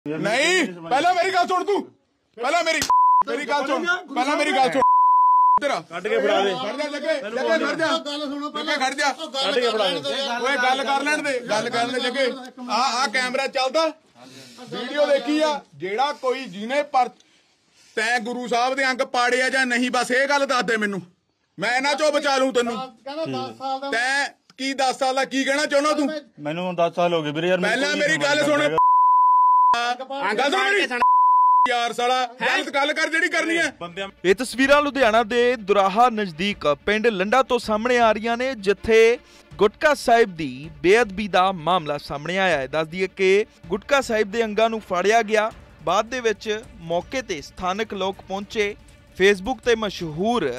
नहीं पहला मेरी गल सुन तू पहला मेरी गल सुन पहला मेरी गल सुन तेरा कट के फड़ा दे खड़ जा जगे खड़ जा गल सुनो पहले खड़ जा कट के फड़ा दे ओए गल कर लेण दे जगे आ कैमरा चलदा वीडियो देखी आ जेड़ा कोई जिने पर तै गुरु साहब दे अंग पाड़े आ जां नहीं बस ये गल दस दे मैनू मैं इन्हां चों बचा लूं तैनू तै की 10 साल दा की कहना चाहना तू मैनू 10 साल हो गए वीरे यार पहला मेरी गल सुन यार साला गलत गल कर जेड़ी करनी है। ਇਹ ਤਸਵੀਰਾਂ ਲੁਧਿਆਣਾ ਦੇ ਦੁਰਾਹਾ ਨਜ਼ਦੀਕ ਪਿੰਡ ਲੰਡਾ ਤੋਂ ਸਾਹਮਣੇ ਆ ਰਹੀਆਂ ਨੇ ਜਿੱਥੇ ਗੁਟਕਾ ਸਾਹਿਬ ਦੀ ਬੇਅਦਬੀ ਦਾ ਮਾਮਲਾ ਸਾਹਮਣੇ ਆਇਆ ਹੈ। ਦੱਸ ਦਈਏ ਕਿ ਗੁਟਕਾ ਸਾਹਿਬ ਦੇ ਅੰਗਾਂ ਨੂੰ ਫਾੜਿਆ ਗਿਆ। ਬਾਅਦ ਦੇ ਵਿੱਚ ਮੌਕੇ ਤੇ ਸਥਾਨਕ ਲੋਕ ਪਹੁੰਚੇ। ਫੇਸਬੁੱਕ ਤੇ ਮਸ਼ਹੂਰ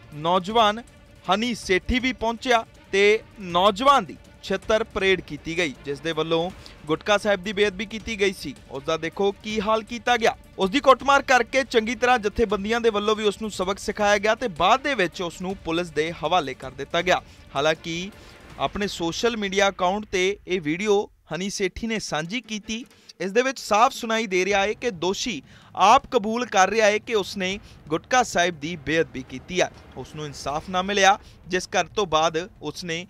ਨੌਜਵਾਨ ਹਨੀ ਸੇਠੀ ਵੀ ਪਹੁੰਚਿਆ ਤੇ ਨੌਜਵਾਨ ਦੀ ਛਿੱਤਰ ਪਰੇਡ ਕੀਤੀ ਗਈ ਜਿਸ ਦੇ ਵੱਲੋਂ ਗੁਟਕਾ ਸਾਹਿਬ ਦੀ ਬੇਅਦਬੀ ਕੀਤੀ ਗਈ ਸੀ। ਉਸ ਦਾ ਦੇਖੋ ਕੀ ਹਾਲ ਕੀਤਾ ਗਿਆ। ਉਸ ਦੀ ਕੁੱਟਮਾਰ ਕਰਕੇ ਚੰਗੀ ਤਰ੍ਹਾਂ ਜਥੇਬੰਦੀਆਂ ਦੇ ਵੱਲੋਂ ਵੀ ਉਸ ਨੂੰ ਸਬਕ ਸਿਖਾਇਆ ਗਿਆ ਤੇ ਬਾਅਦ ਦੇ ਵਿੱਚ ਉਸ ਨੂੰ ਪੁਲਿਸ ਦੇ ਹਵਾਲੇ ਕਰ ਦਿੱਤਾ ਗਿਆ। ਹਾਲਾਂਕਿ ਆਪਣੇ ਸੋਸ਼ਲ ਮੀਡੀਆ ਅਕਾਊਂਟ ਤੇ ਇਹ ਵੀਡੀਓ ਹਨੀ ਸੇਠੀ ਨੇ ਸਾਂਝੀ ਕੀਤੀ। ਇਸ ਦੇ ਵਿੱਚ ਸਾਫ਼ ਸੁਣਾਈ ਦੇ ਰਿਹਾ ਹੈ ਕਿ ਦੋਸ਼ੀ ਆਪ ਕਬੂਲ ਕਰ ਰਿਹਾ ਹੈ ਕਿ ਉਸਨੇ ਗੁਟਕਾ ਸਾਹਿਬ ਦੀ ਬੇਅਦਬੀ ਕੀਤੀ ਹੈ। ਉਸ ਨੂੰ ਇਨਸਾਫ ਨਾ ਮਿਲਿਆ ਜਿਸ ਕਰ ਤੋਂ ਬਾਅਦ ਉਸਨੇ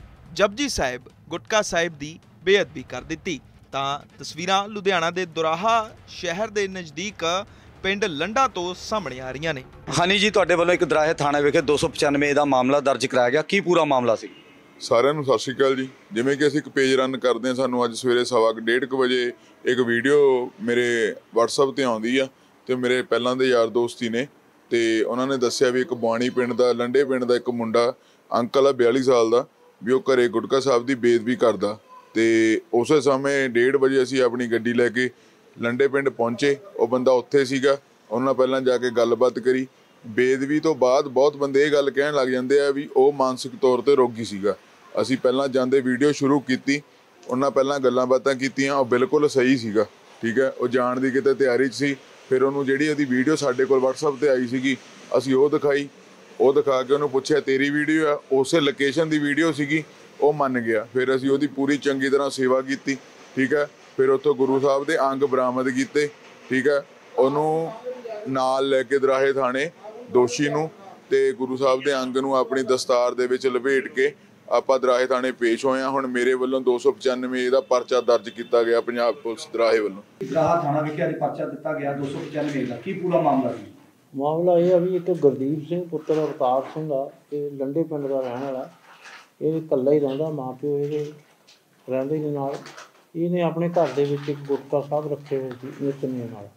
ਜਪਜੀ ਸਾਹਿਬ ਗੁਟਕਾ ਸਾਹਿਬ ਦੀ ਬੇਅਦਬੀ ਕਰ ਦਿੱਤੀ। ਤਾਂ ਤਸਵੀਰਾਂ ਲੁਧਿਆਣਾ ਦੇ ਦੁਰਾਹਾ ਸ਼ਹਿਰ ਦੇ ਨਜ਼ਦੀਕ ਪਿੰਡ ਲੰਡਾ ਤੋਂ ਸਾਹਮਣੇ ਆ ਰਹੀਆਂ ਨੇ। ਹਨੀ ਜੀ ਤੁਹਾਡੇ ਵੱਲੋਂ ਇੱਕ ਦਰਾਹੇ ਥਾਣੇ ਵਿਖੇ 295 ਦਾ ਮਾਮਲਾ ਦਰਜ ਕਰਾਇਆ ਗਿਆ, ਕੀ ਪੂਰਾ ਮਾਮਲਾ ਸੀ? ਸਾਰਿਆਂ ਨੂੰ ਸਤਿ ਸ਼੍ਰੀ ਅਕਾਲ ਜੀ। ਜਿਵੇਂ ਕਿ ਅਸੀਂ ਇੱਕ ਪੇਜ ਰਨ ਕਰਦੇ ਹਾਂ, ਸਾਨੂੰ ਅੱਜ ਸਵੇਰੇ 1:15 ਵਜੇ ਇੱਕ ਵੀਡੀਓ ਮੇਰੇ WhatsApp ਤੇ ਆਉਂਦੀ ਆ ਤੇ ਮੇਰੇ ਪਹਿਲਾਂ ਦੇ ਯਾਰ ਦੋਸਤੀ ਨੇ ਤੇ ਉਹਨਾਂ ਨੇ ਦੱਸਿਆ ਵੀ ਇੱਕ ਬਾਣੀ ਪਿੰਡ ਦਾ ਲੰਡੇ ਪਿੰਡ ਦਾ ਇੱਕ ਮੁੰਡਾ ਅੰਕਲ ਆ 42 ਸਾਲ ਦਾ ਵੀ ਉਹ ਘਰੇ ਗੁਟਕਾ ਸਾਹਿਬ ਦੀ ਬੇਅਦਬੀ ਕਰਦਾ ਤੇ ਉਸੇ ਸਮੇਂ 1:30 ਵਜੇ ਅਸੀਂ ਆਪਣੀ ਗੱਡੀ ਲੈ ਕੇ ਲੰਡੇ ਪਿੰਡ ਪਹੁੰਚੇ। ਉਹ ਬੰਦਾ ਉੱਥੇ ਸੀਗਾ, ਉਹਨਾਂ ਨਾਲ ਪਹਿਲਾਂ ਜਾ ਕੇ ਗੱਲਬਾਤ ਕਰੀ। ਬੇਅਦਬੀ ਤੋਂ ਬਾਅਦ ਬਹੁਤ ਬੰਦੇ ਇਹ ਗੱਲ ਕਹਿਣ ਲੱਗ ਜਾਂਦੇ ਆ ਵੀ ਉਹ ਮਾਨਸਿਕ ਤੌਰ ਤੇ ਰੋਗੀ ਸੀਗਾ। ਅਸੀਂ ਪਹਿਲਾਂ ਜਾਂਦੇ ਵੀਡੀਓ ਸ਼ੁਰੂ ਕੀਤੀ, ਉਹਨਾਂ ਪਹਿਲਾਂ ਗੱਲਾਂ ਬਾਤਾਂ ਕੀਤੀਆਂ, ਉਹ ਬਿਲਕੁਲ ਸਹੀ ਸੀਗਾ, ਠੀਕ ਹੈ। ਉਹ ਜਾਣ ਦੀ ਕਿਤੇ ਤਿਆਰੀ 'ਚ ਸੀ। ਫਿਰ ਉਹਨੂੰ ਜਿਹੜੀ ਉਹਦੀ ਵੀਡੀਓ ਸਾਡੇ ਕੋਲ WhatsApp ਤੇ ਆਈ ਸੀਗੀ ਅਸੀਂ ਉਹ ਦਿਖਾਈ। ਉਹ ਦਿਖਾ ਕੇ ਉਹਨੂੰ ਪੁੱਛਿਆ ਤੇਰੀ ਵੀਡੀਓ ਆ, ਉਸੇ ਲੋਕੇਸ਼ਨ ਦੀ ਵੀਡੀਓ ਸੀਗੀ, ਉਹ ਮੰਨ ਗਿਆ। ਫਿਰ ਅਸੀਂ ਉਹਦੀ ਪੂਰੀ ਚੰਗੀ ਤਰ੍ਹਾਂ ਸੇਵਾ ਕੀਤੀ, ਠੀਕ ਹੈ। ਫਿਰ ਉੱਥੋਂ ਗੁਰੂ ਸਾਹਿਬ ਦੇ ਅੰਗ ਬਰਾਮਦ ਕੀਤੇ, ਠੀਕ ਹੈ। ਉਹਨੂੰ ਨਾਲ ਲੈ ਕੇ ਦਰਾਹੇ ਥਾਣੇ ਦੋਸ਼ੀ ਨੂੰ ਤੇ ਗੁਰੂ ਸਾਹਿਬ ਦੇ ਅੰਗ ਨੂੰ ਆਪਣੀ ਦਸਤਾਰ ਦੇ ਵਿੱਚ ਲਪੇਟ ਕੇ ਆਪਾਂ ਦਰਾਹੇ ਥਾਣੇ ਪੇਸ਼ ਹੋਏ ਹਾਂ। ਹੁਣ ਮੇਰੇ ਵੱਲੋਂ 295 ਦਾ ਪਰਚਾ ਦਰਜ ਕੀਤਾ ਗਿਆ ਪੰਜਾਬ ਪੁਲਿਸ ਦਰਾਹੇ ਵੱਲੋਂ। ਦਰਾਹਾ ਥਾਣਾ ਵਿਖੇ ਅੱਜ ਪਰਚਾ ਦਿੱਤਾ ਗਿਆ 295 ਦਾ, ਕੀ ਪੂਰਾ ਮਾਮਲਾ ਸੀ? ਮਾਮਲਾ ਇਹ ਆ ਵੀ ਇੱਕ ਗੁਰਦੀਪ ਸਿੰਘ ਪੁੱਤਰ ਅਵਤਾਰ ਸਿੰਘ ਆ, ਇਹ ਲੰਡੇ ਪਿੰਡ ਦਾ ਰਹਿਣ ਵਾਲਾ। ਇਹ ਇਕੱਲਾ ਹੀ ਰਹਿੰਦਾ, ਮਾਂ ਪਿਓ ਇਹਦੇ ਰਹਿੰਦੇ ਦੇ ਨਾਲ। ਇਹਨੇ ਆਪਣੇ ਘਰ ਦੇ ਵਿੱਚ ਇੱਕ ਗੁਟਕਾ ਸਾਹਿਬ ਰੱਖੇ ਹੋਏ ਸੀ ਨਿਤਨੇਮ ਨਾਲ।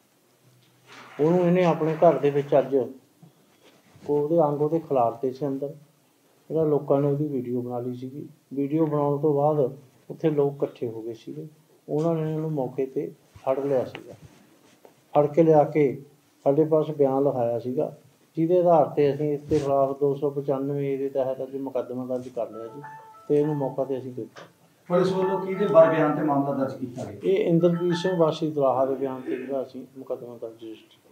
ਉਹਨੂੰ ਇਹਨੇ ਆਪਣੇ ਘਰ ਦੇ ਵਿੱਚ ਅੱਜ ਉਹਦੇ ਅੰਗ ਉਹਦੇ ਖਿਲਾਰਤੇ ਸੀ ਅੰਦਰ। ਜਿਹੜਾ ਲੋਕਾਂ ਨੇ ਉਹਦੀ ਵੀਡੀਓ ਬਣਾ ਲਈ ਸੀਗੀ। ਵੀਡੀਓ ਬਣਾਉਣ ਤੋਂ ਬਾਅਦ ਉੱਥੇ ਲੋਕ ਇਕੱਠੇ ਹੋ ਗਏ ਸੀਗੇ। ਉਹਨਾਂ ਨੇ ਇਹਨੂੰ ਮੌਕੇ 'ਤੇ ਫੜ ਲਿਆ ਸੀਗਾ। ਫੜ ਕੇ ਲਿਆ ਕੇ ਸਾਡੇ ਪਾਸ ਬਿਆਨ ਲਿਖਾਇਆ ਸੀਗਾ, ਜਿਹਦੇ ਆਧਾਰ 'ਤੇ ਅਸੀਂ ਇਸ ਦੇ ਖਿਲਾਫ 295 ਦੇ ਤਹਿਤ ਅੱਜ ਮੁਕੱਦਮਾ ਦਰਜ ਕਰ ਲਿਆ ਜੀ ਅਤੇ ਇਹਨੂੰ ਮੌਕਾ 'ਤੇ ਅਸੀਂ ਦਿੱਤਾ। ਪੁਲਿਸ ਵੱਲੋਂ ਕਿਹਦੇ ਬਿਆਨ 'ਤੇ ਮਾਮਲਾ ਦਰਜ ਕੀਤਾ ਗਿਆ? ਇਹ ਇੰਦਰਪ੍ਰੀਤ ਸਿੰਘ ਵਾਸੀ ਦੁਰਾਹਾ ਦੇ ਬਿਆਨ 'ਤੇ ਜਿਹੜਾ ਅਸੀਂ ਮੁਕੱਦਮਾ ਦਰਜ